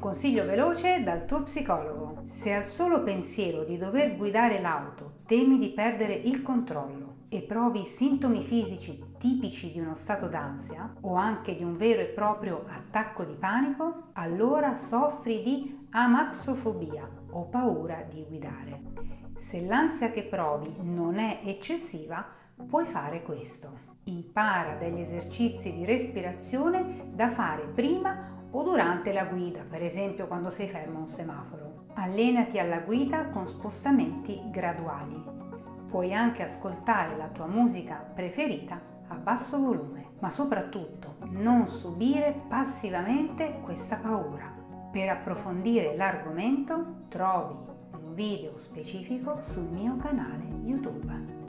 consiglio veloce dal tuo psicologo. Se al solo pensiero di dover guidare l'auto temi di perdere il controllo e provi sintomi fisici tipici di uno stato d'ansia o anche di un vero e proprio attacco di panico, allora soffri di amaxofobia o paura di guidare. Se l'ansia che provi non è eccessiva, puoi fare questo. Impara degli esercizi di respirazione da fare prima o durante la guida, per esempio quando sei fermo a un semaforo. Allenati alla guida con spostamenti graduali. Puoi anche ascoltare la tua musica preferita a basso volume, ma soprattutto non subire passivamente questa paura. Per approfondire l'argomento trovi un video specifico sul mio canale YouTube.